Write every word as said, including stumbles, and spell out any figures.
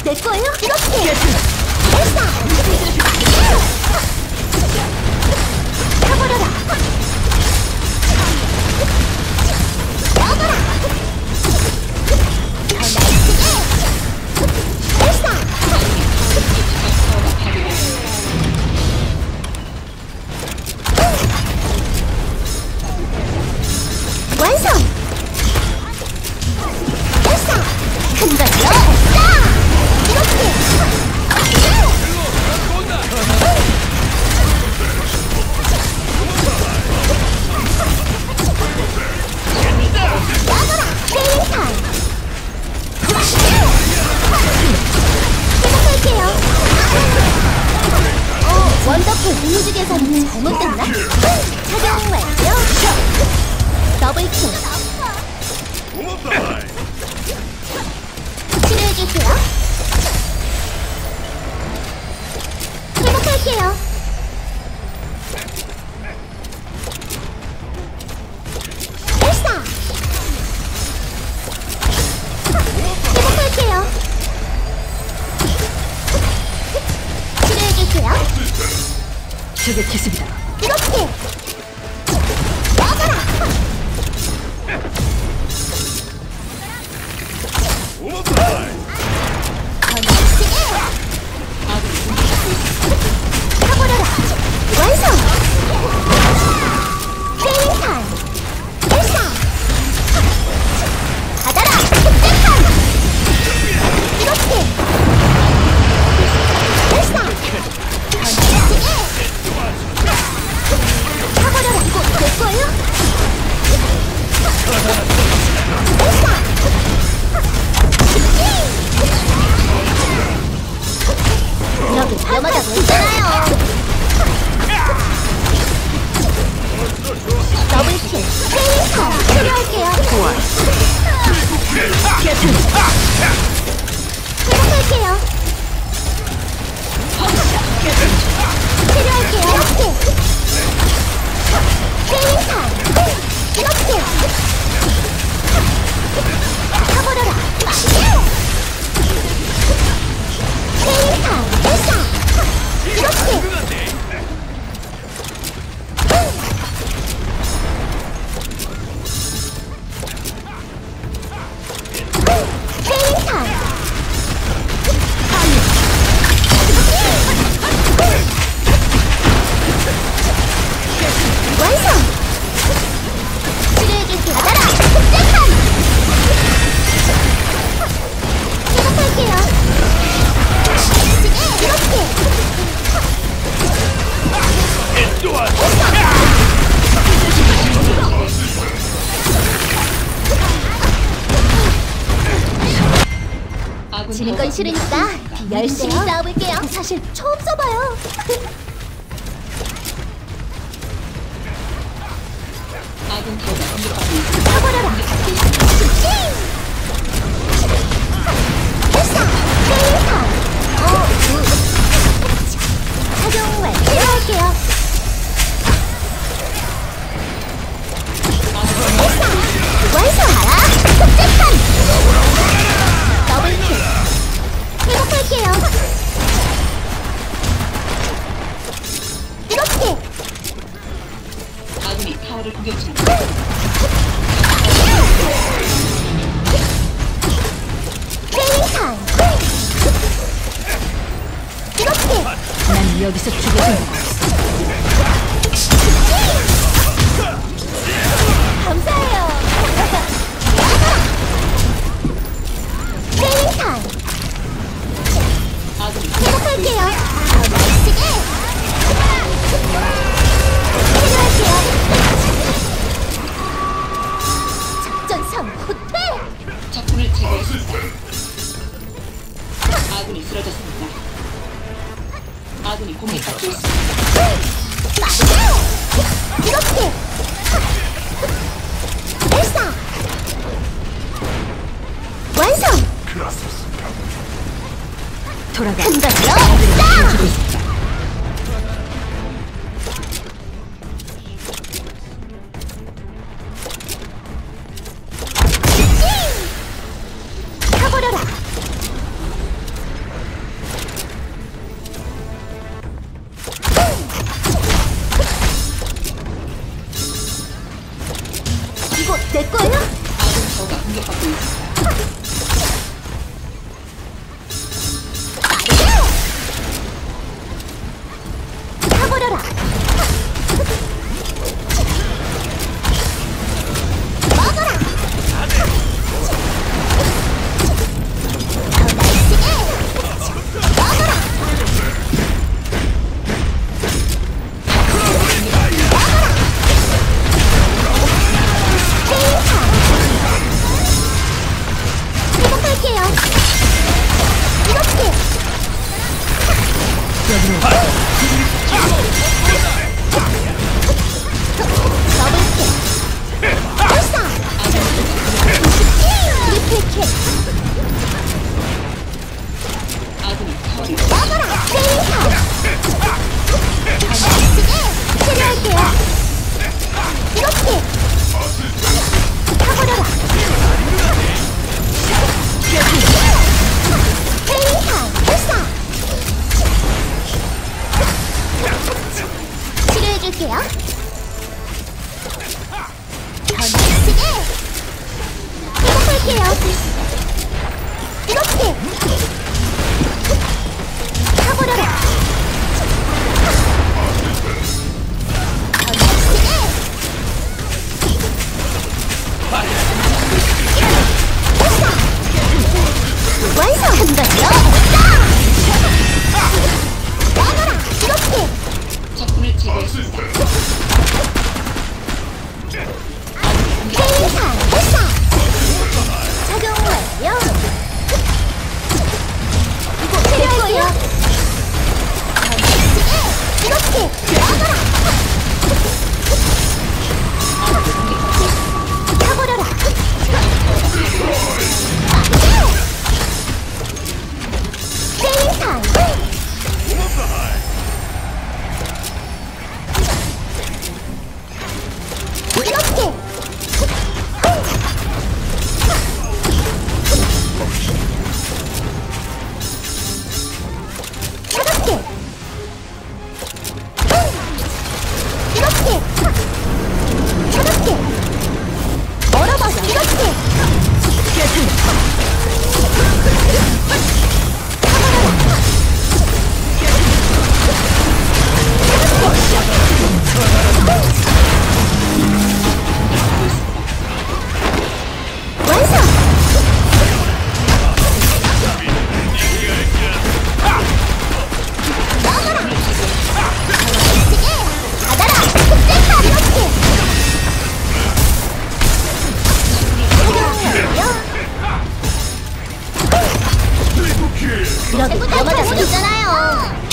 내 거예요? 이렇게! 됐어! 타버려라! 나와봐라! 더 날뛰게! 됐어! 완성! 됐어! 큰 발로! 이렇게! 나가라! 트레이닝 타임! 시작할게요! 어, 원더풀 우주 계산이 잘못됐나? 착용 완료! 더블킬! 치료해주세요! 회복할게요! 됐어! 회복할게요! 치료해주세요! 적의 기습이다. 이렇게! 나가라! 더 날뛰게! 타버려라! 완성! 트레이닝 타임! 됐어! 받아라! 흑대판! 이렇게! 됐어! 더 날뛰게! 타버려라! 이거 내 거예요? 됐어! 여기 위험하다고 했잖아요. 더블킬 트레이닝 치료할게요. 회복할게요. 치료할게요. 이렇게 트레이닝 타임 이렇게 타버려라. 트레이닝 타임 됐어. 이렇게 트레이닝 타임 완성! 치료해줄게. 받아라! 흑대판! 회복할게요. 이렇게! 지는 건 싫으니까 열심히 싸워볼게요. 사실 처음 써봐요. 타버려라! 됐어! 트레이닝 타임! 어, 굿! 착용 완료할게요. 됐어! 완성하라! 흑대판! 더블킬! 회복할게요. 이렇게! 아군이 타워를 공격 중입니다. 트레이닝 타임! 이렇게! 난 여기서 죽어줄 거 없어. 감사해요! 트레이닝 타임! 회복할게요! 더 멋지게! 치료할게요! 작전 삼 후퇴! 적군을 제거했습니다. 아군이 쓰러졌습니다. 아군이 공격받고 있습니다. 빠르게! 이렇게! 됐어! 완성! 돌아가. 한번더 아군이 공격받고 있습니다. 타버려라! 거예요? 아군 타워가 공격받고 있습니다. 타버려라. 먹어라. 더 날씨게. 먹어라. 회복할게요. 이렇게. 더블킥. 발사. 트리플킥. 아군이 타워를 먹어라. 세이하. 날씨게. 치료할게요. 이렇게. 타버려라. 세이하. 발사. 치료해줄게요. 더 날씨게. 회복할게요. 이렇게. 타버려라. 더 날씨게. 발사. 완성. 한번 더. 먹어라. 이렇게. 적군을 제거했습니다. 세이하. 발사. 작용 완료. 이거 필요할게요. 더 날씨게. 이렇게. 먹어라. 타버려라. 세이하. 이렇게. 가볍게. 이렇게. 가볍게. 얼어버려. 이렇게. 완성. 먹어라. 날씨게. 받아라. 흑대파. 이렇게. 이렇게 넘어갈 수 있잖아요.